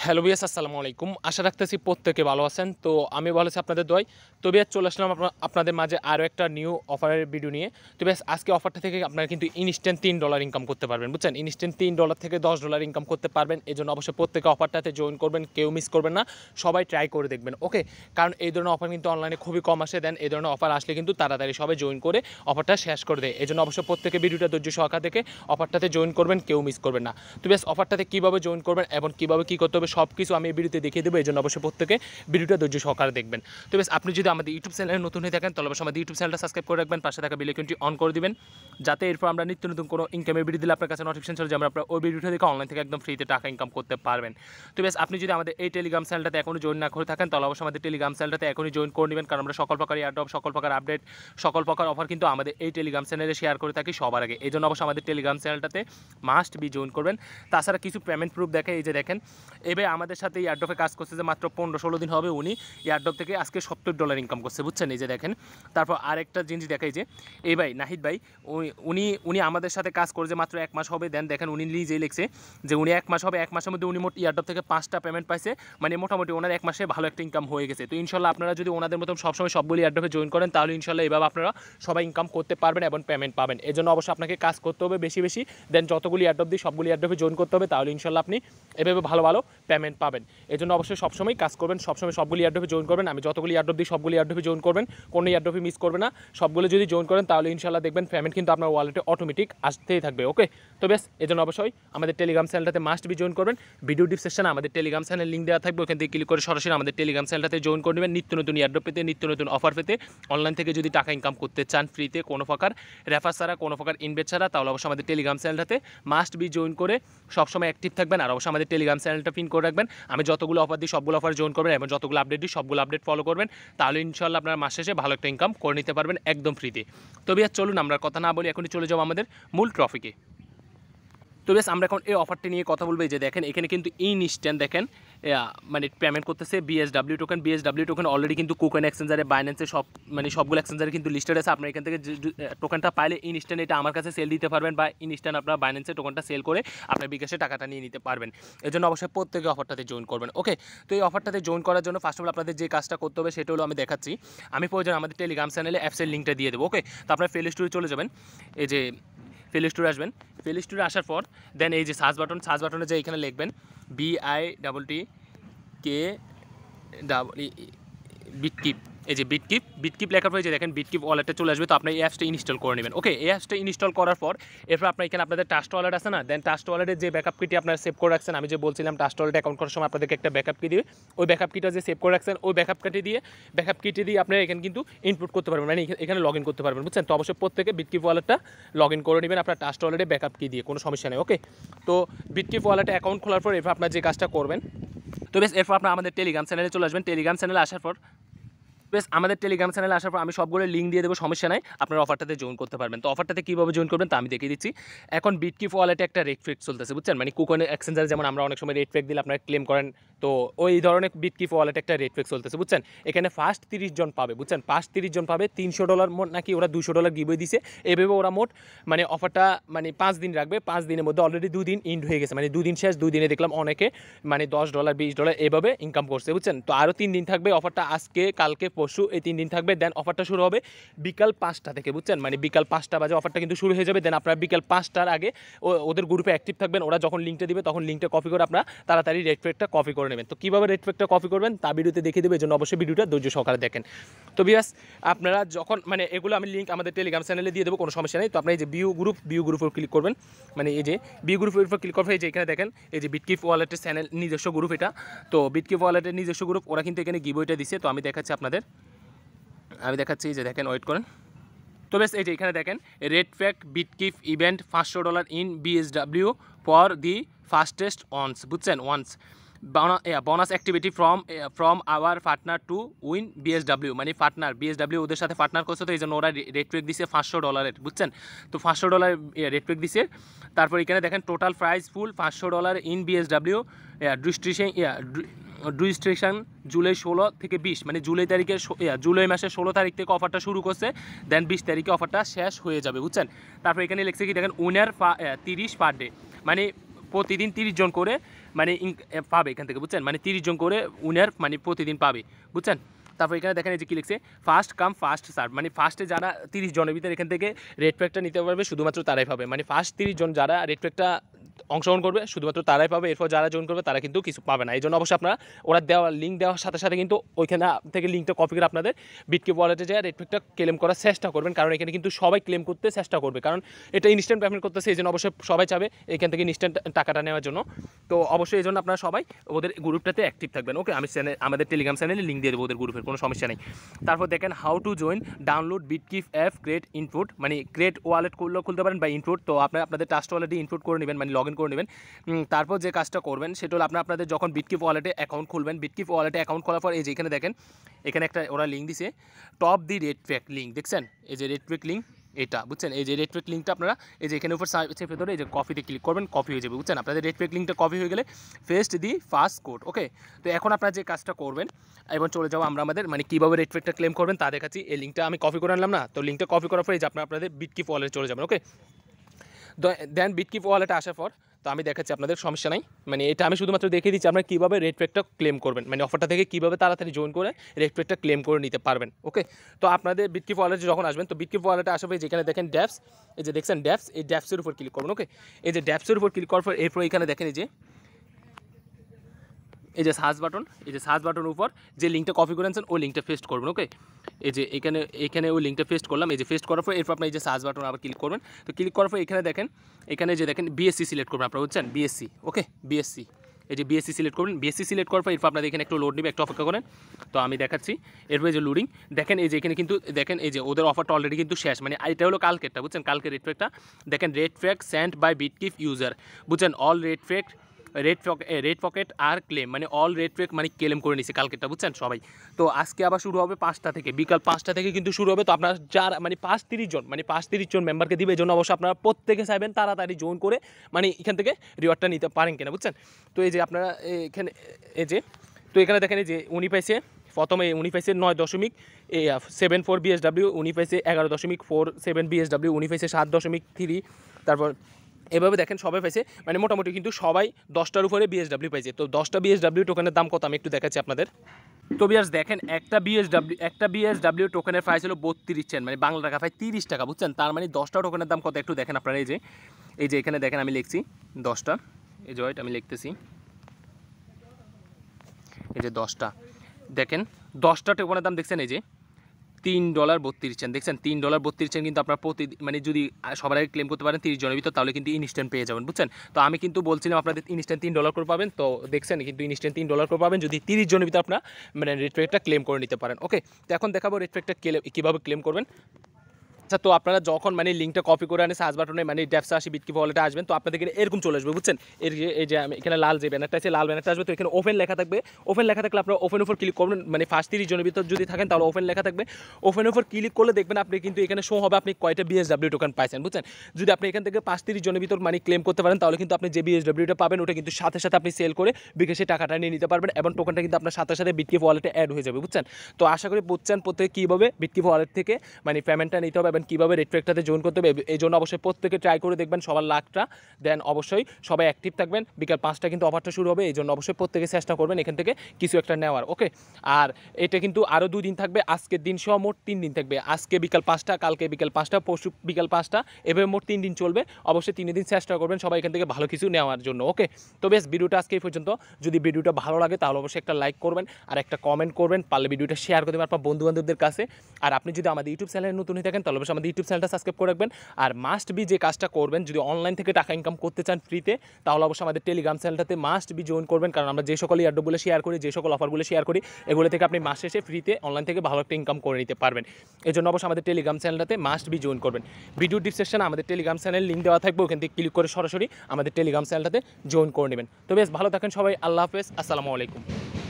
Hello বিয়াস, আসসালামু আলাইকুম। আশা রাখতেছি প্রত্যেকে ভালো আছেন। তো আমি ভালো আছি আপনাদের দোয়ায়। তো বিয়াস চলে আসলাম আপনাদের মাঝে আরও একটা নিউ অফারের ভিডিও নিয়ে। তো বিয়াস আজকে অফারটা থেকে আপনারা কিন্তু ইনস্ট্যান্ট $3 ইনকাম করতে পারবেন, বুঝছেন? ইনস্ট্যান্ট $3 থেকে $10 ইনকাম করতে পারবেন। এজন্য অবশ্যই প্রত্যেকে অফারটাতে জয়েন করবেন, কেউ মিস করবেন না, সবাই ট্রাই করে দেখবেন, ওকে? কারণ এই ধরনের অফার কিন্তু অনলাইনে খুবই কম আসে, দেন এই ধরনের অফার আসলে কিন্তু তাড়াতাড়ি সবাই জয়েন করে অফারটা শেষ করে দেয়। এজন্য অবশ্যই প্রত্যেকে ভিডিওটা ধৈর্য সহকারে দেখে অফারটাতে জয়েন করবেন, কেউ মিস করবেন না। তো বিয়াস অফারটাতে কীভাবে জয়েন করবেন এবং কীভাবে কী করতে হবে সব কিছু আমি ভিডিওতে দেখিয়ে দেবো। এই জন্য অবশ্যই প্রত্যেকে ভিডিওটা ধৈর্য সহকারে দেখবেন। তো বেশ আপনি যদি আমাদের ইউটিউব চ্যানেলে নতুন হয়ে থাকেন তাহলে অবশ্যই আমাদের ইউটিউব চ্যানেলটা সাবস্ক্রাইব করে রাখবেন, পাশে থাকা বেল আইকনটি অন করে দিবেন, যাতে এরপর আমরা নিত্য নতুন কোনো ইনকামের ভিডিও দিলে আপনার কাছে নোটিফিকেশন চলে যাবে, আপনার ওই ভিডিওটা দেখে অনলাইন থেকে একদম ফ্রিতে টাকা ইনকাম করতে পারবেন। তো বেশ আপনি যদি আমাদের এই টেলিগ্রাম চ্যানেলটাতে এখনও জয়েন না করে থাকেন তাহলে অবশ্যই আমাদের টেলিগ্রাম চ্যানেলটাতে এখনই জয়েন করে নেবেন, কারণ আমরা সকল প্রকার এয়ারড্রপ, সকল প্রকার আপডেট, সকল প্রকার অফার কিন্তু আমাদের এই টেলিগ্রাম চ্যানেলে শেয়ার করে থাকি সবার আগে। এই জন্য অবশ্যই আমাদের টেলিগ্রাম চ্যানেলটাতে মাস্ট বি জয়েন করবেন। তাছাড়া কিছু পেমেন্ট প্রুফ দেখে, এই যে দেখেন এবার আমাদের সাথে এয়ারড্রপে কাজ করছে যে মাত্র 15-16 দিন হবে, উনি এয়ারড্রপ থেকে আজকে $70 ইনকাম করছে, বুঝছেন? এই যে দেখেন। তারপর আরেকটা জিনিস দেখাই যে এই ভাই নাহিদ ভাই, উনি আমাদের সাথে কাজ করে যে মাত্র 1 মাস হবে, দেন দেখেন উনি নিজেই লিখছে যে উনি 1 মাস হবে, 1 মাসের মধ্যে উনি মোট এয়ারড্রপ থেকে 5টা পেমেন্ট পাইছে, মানে মোটামুটি ওনার 1 মাসে ভালো একটা ইনকাম হয়ে গেছে। তো ইনশাল্লাহ আপনারা যদি ওনাদের মতন সবসময় সবগুলি এয়ারড্রপে জয়েন করেন তাহলে ইনশাল্লাহ এভাবে আপনারা সবাই ইনকাম করতে পারবেন এবং পেমেন্ট পাবেন। এই জন্য অবশ্যই আপনাকে কাজ করতে হবে বেশি বেশি, দেন যতগুলি এয়ারড্রপ দিই সবগুলি এয়ারড্রপে জয়েন করতে হবে, তাহলে ইনশাল্লাহ আপনি এভাবে ভালো ভালো পেমেন্ট পাবেন। এই জন্য অবশ্যই সবসময় কাজ করবেন, সবসময় সবগুলি এয়ারড্রপে জয়েন করবেন। আমি যতগুলি এয়ারড্রপ দিই সবগুলি এয়ারড্রপে জয়েন করবেন, কোনো এয়ারড্রপে মিস করবে না। সবগুলো যদি জয়েন করেন তাহলে ইনশাল্লাহ দেখবেন পেমেন্ট কিন্তু আপনার ওয়ালেটে অটোমেটিক আসতেই থাকবে, ওকে? তো বেশ এই জন্য অবশ্যই আমাদের টেলিগ্রাম চ্যানেলটাতে মাস্ট বি জয়েন করবেন। ভিডিও ডিসক্রিপশনে আমাদের টেলিগ্রাম চ্যানেল লিঙ্ক দেওয়া থাকবে, ওখান থেকে ক্লিক করে সরাসরি আমাদের টেলিগ্রাম চ্যানেলটাতে জয়েন করে নেবেন। নিত্য নতুন এয়ারড্রপ পেতে, নিত্য নতুন অফার পেতে, অনলাইন থেকে যদি টাকা ইনকাম করতে চান ফ্রিতে, কোনো প্রকার রেফার ছাড়া, কোনো প্রকার ইনভেস্ট ছাড়া, তাহলে অবশ্যই আমাদের টেলিগ্রাম চ্যানেলটাতে মাস্ট বি জয়েন করে সবসময় অ্যাক্টিভ থাকবেন। আর অবশ্যই আমাদের টেলিগ্রাম চ্যানেলটা পিন করে রাখবেন। আমি যতগুলো অফার দিই সবগুলো অফার জয়েন করবেন এবং যতগুলো আপডেট দিই সবগুলো আপডেট ফলো করবেন, তাহলে ইনশাল্লাহ আপনার মাস শেষে ভালো একটা ইনকাম করে নিতে পারবেন একদম ফ্রিতে। তো বিয়ার চলুন আমরা কথা না বলি এখনই চলে যাবো আমাদের মূল টপিকে। তো বেশ আমরা এখন এই অফারটি নিয়ে কথা বলবো। যে দেখেন এখানে কিন্তু ইনস্ট্যান্ট দেখেন মানে পেমেন্ট করতেছে BSW token. BSW token already কিন্তু কুকয়েন এক্সচেঞ্জারে, বাইন্যান্সে সব মানে সবগুলো এক্সচেঞ্জারে কিন্তু লিস্টেড আছে। আপনার এখান থেকে টোকেনটা পাইলে ইনস্ট্যান্ট এটা আমার কাছে সেল দিতে পারবেন, বা ইনস্ট্যান্ট আপনার বাইন্যান্সে টোকেনটা সেল করে আপনার বিকাশে টাকাটা নিয়ে নিতে পারবেন। এই জন্য অবশ্যই প্রত্যেকে অফারটাতে জয়েন করবেন, ওকে? তো এই অফারটাতে জয়েন করার জন্য ফার্স্ট অফ অল আপনাদের যে কাজটা করতে হবে সেটা হলো আমি দেখাচ্ছি। আমি প্রয়োজন আমাদের টেলিগ্রাম চ্যানেলে অ্যাপসের লিঙ্কটা দিয়ে দেবো, ওকে? তো আপনার প্লে স্টোরে চলে যাবেন, এই যে প্লে স্টোরে আসবেন। প্লে স্টোরে আসার পর দেন এই যে সার্চ বাটনে যে এখানে লিখবেন বিটকিপ, এই যে বিটকিপ লেখার পর যে দেখেন বিটকিপ ওয়ালেটে চলে আসবে। তো আপনি এই অ্যাপসটা ইনস্টল করে নেবেন, ওকে? এই অ্যাপসটা ইনস্টল করার পর এরপর আপনার এখানে আপনাদের ট্রাস্ট ওয়ালেট আছে না, দেন ট্রাস্ট ওয়ালেটের যে ব্যাকআপ কিটি আপনারা সেভ করে রাখছেন, আমি যে বলছিলাম ট্রাস্ট ওয়ালেটে অ্যাকাউন্ট করার সময় আপনাদেরকে একটা ব্যাকআপ কি দিবে, ওই ব্যাকআপ কিটা যে সেভ করে রাখছেন ওই ব্যাকআপ কিটি দিয়ে আপনারা এখানে কিন্তু ইনপুট করতে পারবেন, মানে এখানে লগ ইন করতে পারবেন, বুঝছেন? তো অবশ্যই প্রত্যেকে বিটকিপ ওয়ালেটটা লগ ইন করে নেবেন আপনার ট্রাস্ট ওয়ালেটে ব্যাকআপ কি দিয়ে, কোনো সমস্যা নেই, ওকে? তো বিটকিপ ওয়ালেটে অ্যাকাউন্ট খোলার পর এরপর আপনার যে কাজটা করবেন, তো বেশ এরপর আপনার আমাদের টেলিগ্রাম চ্যানেলে চলে আসবেন। টেলিগ্রাম চ্যানেলে আসার পর বেশ আমাদের টেলিগ্রাম চ্যানেলে আসার পর আমি সবগুলো লিঙ্ক দিয়ে দেবো, সমস্যা নাই, আপনারা অফারটাতে জয়েন করতে পারবেন। তো অফারটাতে কীভাবে জয়েন করবেন তা আমি দেখিয়ে দিচ্ছি। এখন বিটকিপ ওয়ালেটে একটা রেট ফ্যাক্ট চলতেছে, বুঝছেন? মানে কুকয়েন এক্সচেঞ্জার যেমন আমরা অনেক সময় রেট ফ্যাক্ট দিলে আপনারা ক্লেম করেন, তো ওই ধরনের বিটকিপ ওয়ালেটে একটা রেট ফ্যাক্ট চলতেছে, বুঝছেন? এখানে ফার্স্ট 30 জন পাবে, বুঝছেন? ফার্স্ট 30 জন পাবে $300 মোট, নাকি ওরা $200 গিভওয়ে দিছে, এভাবে ওরা মোট মানে অফারটা মানে 5 দিন রাখবে। 5 দিনের মধ্যে অলরেডি 2 দিন ইন্ড হয়ে গেছে, মানে 2 দিন শেষ, 2 দিনে দেখলাম অনেকে মানে $10 $20 এভাবে ইনকাম করছে, বুঝছেন? তো আরও 3 দিন থাকবে অফারটা, আজকে কালকে পরশু এই 3 দিন থাকবে। দেন অফারটা শুরু হবে বিকাল 5টা থেকে, বুঝছেন? মানে বিকাল 5টা বাজে অফারটা কিন্তু শুরু হয়ে যাবে। দেন আপনারা বিকাল 5টার আগে ওদের গ্রুপে অ্যাক্টিভ থাকবেন, ওরা যখন লিঙ্কটা দিবে তখন লিঙ্কটা কপি করে আপনারা তাড়াতাড়ি রেট ফ্যাক্টটা কপি করে নেবেন। তো কীভাবে রেট ফ্যাক্টটা কপি করবেন তা ভিডিওতে দেখিয়ে দেবে, এই জন্য অবশ্যই ভিডিওটা ধৈর্য সহকারে দেখেন। তো বিয়াস আপনারা যখন মানে এগুলো আমি লিঙ্ক আমাদের টেলিগ্রাম চ্যানেলে দিয়ে দেবো, কোনো সমস্যা নেই। তো আপনি এই যে বিউ গ্রুপের ক্লিক করবেন, মানে এই যে বিউ গ্রুপের উপর ক্লিক করবে, এই যে এখানে দেখেন এই যে বিটকিপ ওয়ালেটের চ্যানেল নিজস্ব গ্রুপ এটা। তো বিটকিপ ওয়ালেটের নিজস্ব গ্রুপ, ওরা কিন্তু এখানে গিভওয়েটা দিছে। তো আমি দেখাচ্ছি আপনাদের, যে দেখেন ওয়েট করেন। তো বেশ এই যে এখানে দেখেন red fact Bitkeep event $500 in BSW for the fastest ones, বুঝছেন? Ones bonus activity from our partner to win BSW, মানে পার্টনার BSW ওদের সাথে পার্টনার করছে, তো এই জন্য ওরা রেট ফ্যাক্ট দিছে $500, বুঝছেন? তো $500 রেট ফ্যাক্ট দিছে। তারপর এখানে দেখেন total prize pool $500 in BSW registration July 16 থেকে 20, মানে জুলাই মাসের 16 তারিখ থেকে অফারটা শুরু করছে, দেন 20 তারিখে অফারটা শেষ হয়ে যাবে, বুঝছেন? তারপর এখানে লিখছে কি দেখেন উইনার 30 পার ডে, মানে প্রতিদিন 30 জন করে মানে পাবে এখান থেকে, বুঝছেন? মানে 30 জন করে উইনার মানে প্রতিদিন পাবে, বুঝছেন? তারপর এখানে দেখেন এই যে কি লিখছে, ফার্স্ট কাম ফার্স্ট সার্ভ, মানে ফার্স্টে যারা 30 জনের ভিতরে এখান থেকে রেড ফ্ল্যাগটা নিতে পারবে শুধুমাত্র তারাই পাবে, মানে ফার্স্ট 30 জন যারা রেড ফ্ল্যাগটা অংশগ্রহণ করবে শুধুমাত্র তারাই পাবে, এরপর যারা জয়েন করবে তারা কিন্তু কিছু পাবে না। এই জন্য অবশ্যই আপনারা ওরা দেওয়া লিঙ্ক দেওয়ার সাথে সাথে কিন্তু ওইখানে থেকে লিঙ্কটা কপি করে আপনাদের বিটকিপ ওয়ালেটে যায় রেড ফ্ল্যাগটা ক্লেম করার চেষ্টা করবেন, কারণ এখানে কিন্তু সবাই ক্লেম করতে চেষ্টা করবে, কারণ এটা ইনস্ট্যান্ট পেমেন্ট করতেছে, এই জন্য অবশ্যই সবাই চাবে এখান থেকে ইনস্ট্যান্ট টাকাটা নেওয়ার জন্য। তো অবশ্যই এই জন্য আপনারা সবাই ওদের গ্রুপটাতে অ্যাক্টিভ থাকবেন। ওকে, আমি আমাদের টেলিগ্রাম চ্যানেলে লিঙ্ক দিয়ে দেবো ওদের গ্রুপের, কোনো সমস্যা নেই। তারপর দেখেন how to join, download Bitkeep app, create input, মানে ক্রিয়েট ওয়ালেট করলেও খুলতে পারেন বা ইনপুট, তো আপনাদের ট্রাস্ট ওয়ালেটে ইনপুট করে নেবেন, মানে লগ ইন করে নেবেন। তারপর যে কাজটা করবেন সেটা হলো আপনাদের যখন বিটকিপ ওয়ালেটে অ্যাকাউন্ট খুলবেন, বিটকিপ ওয়ালেটে অ্যাকাউন্ট খোলার পর এই যে এখানে দেখেন এখানে একটা ওরা লিঙ্ক দিছে, tap the red flag link, দেখছেন এই যে রেড ফ্ল্যাগ লিঙ্ক এটা, বুঝছেন? এই যে রেড ফ্ল্যাগ লিঙ্কটা আপনারা এই যে এখানে উপর চেপে ধরে এই যে কপিতে ক্লিক করবেন, কপি হয়ে যাবে, বুঝছেন? আপনাদের রেড ফ্ল্যাগ লিঙ্কটা কপি হয়ে গেলে paste the first code. Okay, তো এখন আপনারা যে কাজটা করবেন, এবং চলে যাবো আমরা আমাদের মানে কীভাবে রেড ফ্ল্যাগটা ক্লেম করবেন তা দেখাচ্ছি। এই লিঙ্কটা আমি কপি করে আনলাম না, তো লিঙ্কটা কপি করার পরে এই যে আপনাদের বিটকিপ ওয়ালেটে চলে যাবেন। ওকে, দেন বিটকিপ ওয়ালেটে আসার পর তো আমি দেখাচ্ছি আপনাদের, সমস্যা নাই, মানে এটা আমি শুধুমাত্র দেখিয়ে দিচ্ছি আপনারা কীভাবে রেড ফ্ল্যাগটা ক্লেম করবেন, মানে অফারটা থেকে কীভাবে তাড়াতাড়ি জয়েন করে রেড ফ্ল্যাগটা ক্লেম করে নিতে পারবেন। ওকে, তো আপনাদের বিটকিপ ওয়ালেটে যখন আসবেন, তো বিটকিপ ওয়ালেটে আসার পরে যেখানে দেখেন ড্যাপস, এই যে দেখছেন ড্যাপস, এই ড্যাপসের উপর ক্লিক করবেন। ওকে, এই যে ড্যাপসের উপর ক্লিক করার পর এরপর এখানে দেখেন এই যে সার্চ বাটন, এই যে সার্চ বাটনের উপর যে লিঙ্কটা কপি করে আনছেন ওই লিঙ্কটা পেস্ট করবেন। ওকে, এই যে এখানে ওই লিঙ্কটা পেস্ট করলাম, এই যে পেস্ট করার পর এরপর আপনি এই যে সার্চ বাটন আবার ক্লিক করবেন। তো ক্লিক করার পর এখানে দেখেন এখানে যে দেখেন বিএসসি সিলেক্ট করবেন আপনারা, বুঝছেন? বিএসসি, ওকে বিএসসি, এই যে বিএসসি সিলেক্ট করবেন। বিএসসি সিলেক্ট করার পর এরপর আপনাদের এখানে একটু লোড নেবে, একটু অপেক্ষা করেন। তো আমি দেখাচ্ছি এরপর যে লোডিং, দেখেন এই যে এখানে কিন্তু দেখেন এই যে ওদের অফারটা অলরেডি কিন্তু শেষ, মানে এটা হলো কালকেরটা, বুঝছেন? কালকের রেড ফ্ল্যাগটা দেখেন, red flag sent by Bitkeep user, বুঝছেন? All red flag red pocket আর ক্লেম, মানে অল রেড ফ্ল্যাগ মানে ক্লেম করে নিছে কালকেরটা, বুঝছেন সবাই? তো আজকে আবার শুরু হবে 5টা থেকে, বিকাল 5টা থেকে কিন্তু শুরু হবে। তো আপনার যারা মানে 30 জন মেম্বারকে দিবে, এই জন্য অবশ্যই আপনারা প্রত্যেকে চাইবেন তাড়াতাড়ি জয়েন করে মানে এখান থেকে রিওয়ার্ডটা নিতে পারেন কিনা, বুঝছেন? তো এই যে আপনারা এখানে এই যে, তো এখানে দেখেন এই যে উনি পাইছে প্রথমে, উনি পাইছে 9.74 BSW, উনি পাইছে 11.47 BSW, উনি পাইছে 7.3, তারপর এভাবে দেখেন সবাই পাইছে, মানে মোটামুটি কিন্তু সবাই 10টার উপরে BSW পাইছে। তো 10টা BSW টোকেনের দাম কত আমি একটু দেখাচ্ছি আপনাদের। তো বিয়ার্স দেখেন একটা BSW টোকেনের প্রাইস হলো 32 সেন্ট, মানে বাংলা টাকা প্রায় 30 টাকা, বুঝছেন? তার মানে 10টা টোকেনের দাম কত একটু দেখেন আপনারা। এই যে এখানে দেখেন আমি লিখছি 10টা, এই যে আমি লিখতেছি, এই যে 10টা দেখেন, 10টা টোকেনের দাম দেখছেন এই যে $3.32, দেখছেন $3.32 কিন্তু আপনার মানে যদি সবার আগে ক্লেম করতে পারেন 30 জনের ভিতর, তাহলে কিন্তু ইনস্ট্যান্ট পেয়ে যাবেন, বুঝছেন? তো আমি কিন্তু বলছিলাম আপনাদের ইনস্ট্যান্ট $3 করে পাবেন, তো দেখছেন কিন্তু ইনস্ট্যান্ট $3 করে পাবেন যদি 30 জনের ভিতর আপনার মানে রেড ফ্ল্যাগটা ক্লেম করে নিতে পারেন। ওকে, তো এখন দেখাবো রেড ফ্ল্যাগটা কীভাবে ক্লেম করবেন। আচ্ছা, তো আপনারা যখন মানে লিঙ্কটা কপি করে আনে সার্চ বাটনে মানে ড্যাপসে আসি বিটকিপ ওয়ালেটে আসবেন, তো আপনাদের এখানে এরকম চলে আসবে, বুঝছেন? এই যে আমি এখানে লাল যে ব্যানারটা আছে, লাল ব্যানারটা আসবে, তো এখানে ওপেন লেখা থাকবে। ওপেন লেখা থাকলে আপনারা ওপেন উপর ক্লিক করবেন, মানে ফার্স্ট 30 জনের ভিতর যদি থাকেন তাহলে ওপেন লেখা থাকবে। ওপেন উপর ক্লিক করলে দেখবেন আপনি কিন্তু এখানে শো হবে আপনি কয়টা BSW টোকেন পাইছেন, বুঝছেন? যদি আপনি এখান থেকে 30 জনের ভিতর মানে ক্লেম করতে পারেন, তাহলে কিন্তু আপনি যে BSWটা পাবেন ওটা কিন্তু সাথে সাথে আপনি সেল করে বিকাশে টাকাটা নিয়ে নিতে পারবেন, এবং টোকেনটা কিন্তু আপনার সাথে সাথে বিটকিপ ওয়ালেটে অ্যাড হয়ে যাবে, বুঝছেন? তো আশা করি বুঝছেন প্রত্যেকে কীভাবে বিটকিপ ওয়ালেট থেকে মানে পেমেন্টটা নিতে হবে এবং কীভাবে রেড ফ্ল্যাগটাতে জয়েন করতে হবে। এই জন্য অবশ্যই প্রত্যেকে ট্রাই করে দেখবেন সবার লাখটা, দেন অবশ্যই সবাই অ্যাক্টিভ থাকবেন। বিকাল 5টা কিন্তু অফারটা শুরু হবে, এই জন্য অবশ্যই প্রত্যেকে চেষ্টা করবেন এখান থেকে কিছু একটা নেওয়ার। ওকে, আর এটা কিন্তু আরও 2 দিন থাকবে, আজকের দিন সহ মোট 3 দিন থাকবে। আজকে বিকাল 5টা, কালকে বিকাল 5টা, পরশু বিকাল 5টা, এভাবে মোট 3 দিন চলবে। অবশ্যই 3 দিন চেষ্টা করবেন সবাই এখান থেকে ভালো কিছু নেওয়ার জন্য। ওকে, তো বেশ ভিডিওটা আজকে এই পর্যন্ত। যদি ভিডিওটা ভালো লাগে তাহলে অবশ্যই একটা লাইক করবেন আর একটা কমেন্ট করবেন, পারলে ভিডিওটা শেয়ার করে দেবেন আপনার বন্ধুবান্ধবদের কাছে। আর আপনি যদি আমাদের ইউটিউব চ্যানেলে নতুন হয়ে থাকেন তাহলে অবশ্যই আমাদের ইউটিউব চ্যানেলটা সাবস্ক্রাইব করে রাখবেন। আর মাস্ট বি যে কাজটা করবেন, যদি অনলাইন থেকে টাকা ইনকাম করতে চান ফ্রিতে, তাহলে অবশ্যই আমাদের টেলিগ্রাম চ্যানেলটাতে মাস্ট বি জয়েন করবেন, কারণ আমরা যে সকল এয়ারড্রপগুলো শেয়ার করি, যে সকল অফারগুলো শেয়ার করি, এগুলো থেকে আপনি মাস শেষে ফ্রিতে অনলাইন থেকে ভালো একটা ইনকাম করে নিতে পারবেন। এই জন্য অবশ্যই আমাদের টেলিগ্রাম চ্যানেলটাতে মাস্ট বি জয়েন করবেন। ভিডিও ডিসক্রিপশনে আমাদের টেলিগ্রাম চ্যানেল লিঙ্ক দেওয়া থাকবে, ওখান থেকে ক্লিক করে সরাসরি আমাদের টেলিগ্রাম চ্যানেলটাতে জয়েন করে নেবেন। তো বেশ ভালো থাকেন সবাই, আল্লাহ হাফেজ, আসসালামু আলাইকুম।